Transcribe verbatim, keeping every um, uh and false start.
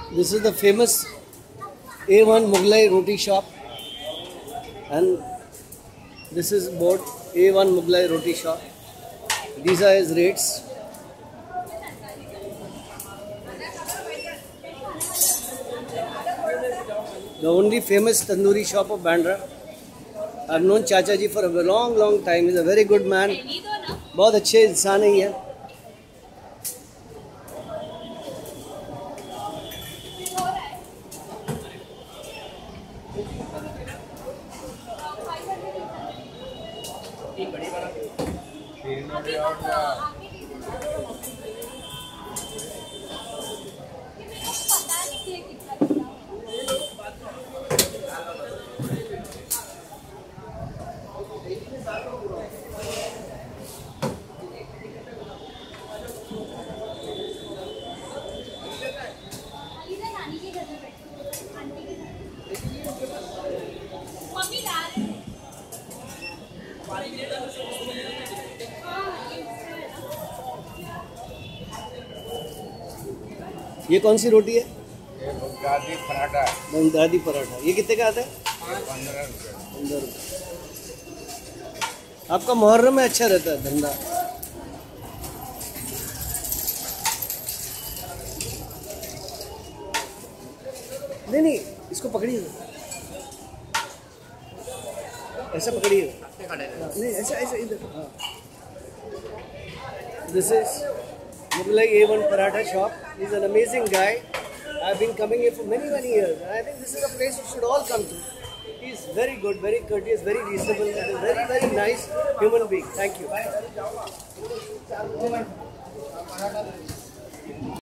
This is the famous A one Mughlai roti shop, and this is board A one Mughlai roti shop. These are his rates. The only famous tandoori shop of Bandra. I've known Chacha ji for a long, long time. He's a very good man. बहुत अच्छे इंसान ही है. ये कौन सी रोटी है? ये Baghdadi paratha. Baghdadi paratha. ये कितने का आता है? पंद्रह रुपये। पंद्रह रुपये। आपका मुहर्रम में अच्छा रहता है धंधा। नहीं नहीं, इसको पकड़िए, ऐसा पकड़िए। नहीं ऐसा ऐसा इधर। हाँ, this is Mughlai A one Paratha shop. He's an amazing guy. I've been coming here for many many years. I think this is a place you should all come to. He's very good, very courteous, very reasonable, and a very very nice human being. Thank you.